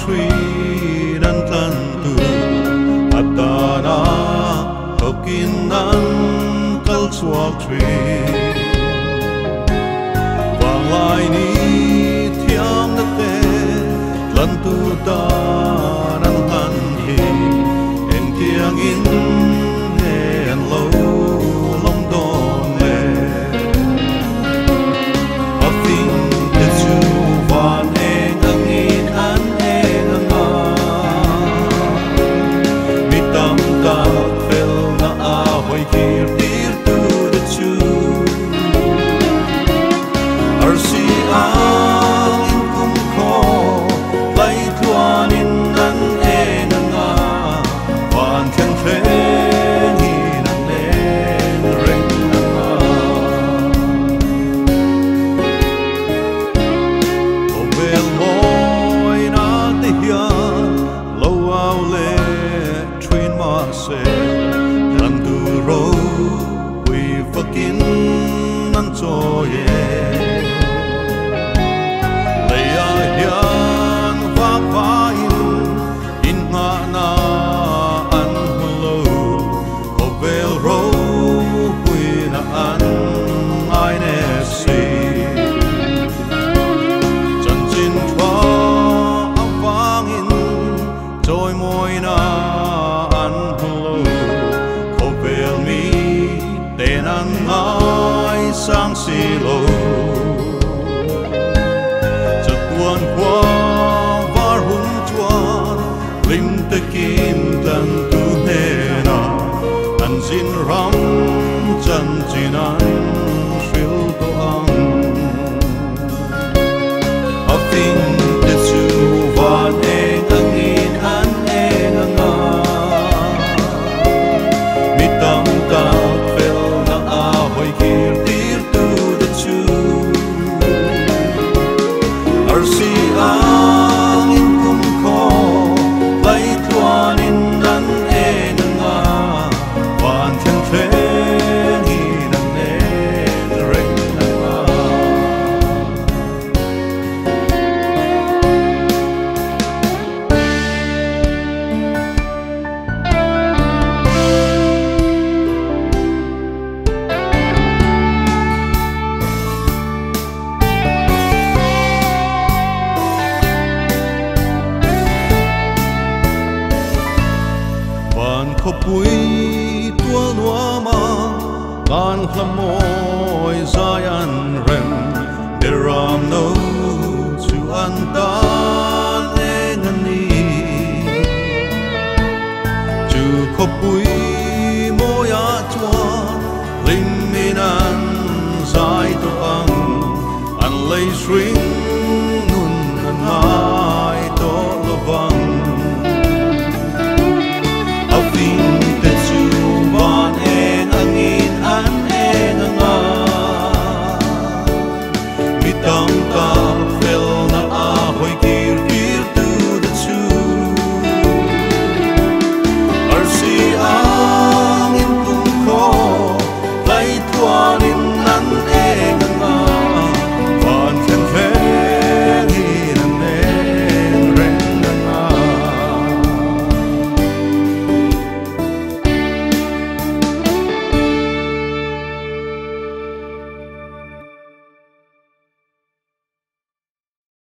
tree nan tan tu atana tokin nan kal suak tree wang lai ni thiam na te lan tu ta nan tan hi en tiang in en lo long don le a thing that you want en ang in an en ang mi tam ta fel na a hoi kir tir tu the chu ar si ang in kum ko lai tuan in an en ang van kan fe Kan tu ro we fucking nan cho ye lay a hian va pa in nga na an lo ko vel ro we na an ai ne si chan chin thwa avang in joy moi na sang si lo chợt tuôn qua var hun chuan lim te kim tan tu he na an zin ram chan chin an shil to ang a thing that you want en ang in an en ang mi tam ta fel na a hoi kir si ang in kum ko lai tuan in nan en nga van kan fe ni nan en reng nga ko pui tua lua ma kan hlamoi zayan rem de ram no chu an tan en ani chu ko pui mo ya chuan lim min an zai to ang an lei swing